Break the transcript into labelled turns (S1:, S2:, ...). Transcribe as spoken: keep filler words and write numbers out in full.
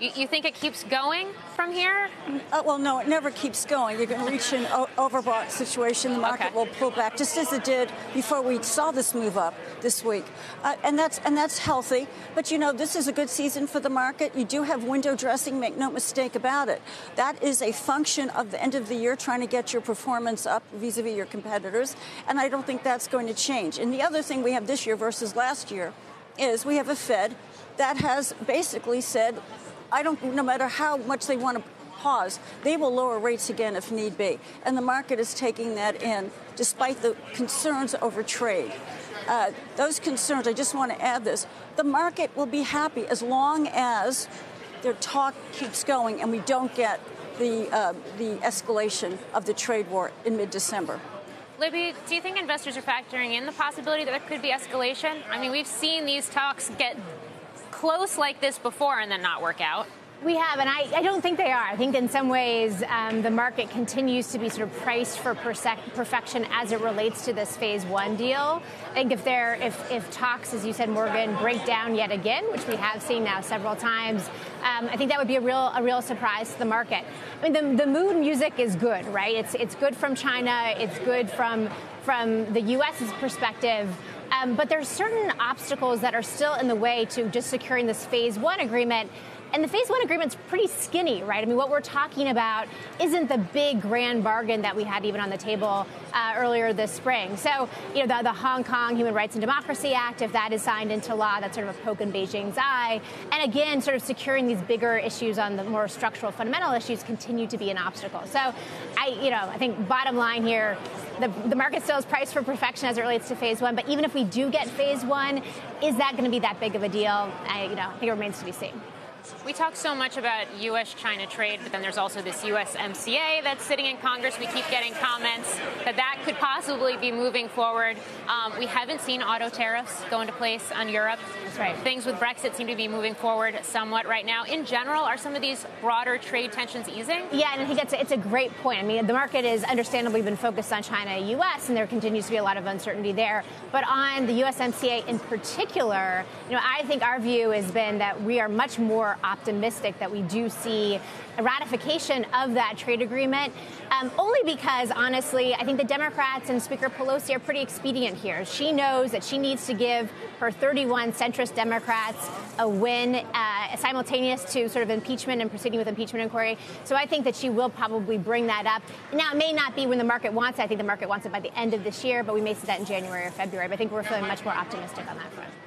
S1: You, you think it keeps going from here?
S2: Uh, well, no, it never keeps going. You're going to reach an o- overbought situation. The market
S1: Okay.
S2: will pull back, just as it did before we saw this move up this week, uh, and that's and that's healthy. But you know, this is a good season for the market. You do have window dressing. Make no mistake about it. That is a function of the end of the year, trying to get your performance up vis-a-vis your competitors, and I don't think that's going to change. And the other thing we have this year versus last year is we have a Fed that has basically said, I don't, no matter how much they want to pause, they will lower rates again if need be. And the market is taking that in, despite the concerns over trade. Uh, those concerns, I just want to add this, the market will be happy as long as their talk keeps going and we don't get the, uh, the escalation of the trade war in mid-December.
S1: Libby, do you think investors are factoring in the possibility that there could be escalation? I mean, we've seen these talks get close like this before and then not work out.
S3: We have, and I, I don't think they are. I think in some ways um, the market continues to be sort of priced for perse- perfection as it relates to this phase one deal. I think if there, if, if talks, as you said, Morgan, break down yet again, which we have seen now several times, um, I think that would be a real a real surprise to the market. I mean, the, the mood music is good, right? It's it's good from China. It's good from from the U S's perspective. Um, but there's certain obstacles that are still in the way to just securing this phase one agreement. And the phase one agreement's pretty skinny, right? I mean, what we're talking about isn't the big grand bargain that we had even on the table uh, earlier this spring. So, you know, the, the Hong Kong Human Rights and Democracy Act, if that is signed into law, that's sort of a poke in Beijing's eye. And again, sort of securing these bigger issues on the more structural fundamental issues continue to be an obstacle. So, I, you know, I think bottom line here, the, the market still is priced for perfection as it relates to phase one. But even if we do get phase one, is that going to be that big of a deal? I, you know, I think it remains to be seen.
S1: We talk so much about U S China trade, but then there's also this U S M C A that's sitting in Congress. We keep getting comments that that could possibly be moving forward. Um, we haven't seen auto tariffs go into place on Europe.
S3: That's right.
S1: Things with Brexit seem to be moving forward somewhat right now. In general, are some of these broader trade tensions easing?
S3: Yeah, and I think it's a, it's a great point. I mean, the market has understandably been focused on China and U S, and there continues to be a lot of uncertainty there. But on the U S M C A in particular, you know, I think our view has been that we are much more optimistic that we do see a ratification of that trade agreement, um, only because, honestly, I think the Democrats and Speaker Pelosi are pretty expedient here. She knows that she needs to give her thirty-one centrist Democrats a win uh, simultaneous to sort of impeachment and proceeding with impeachment inquiry. So I think that she will probably bring that up. Now, it may not be when the market wants it. I think the market wants it by the end of this year, but we may see that in January or February. But I think we're feeling much more optimistic on that front.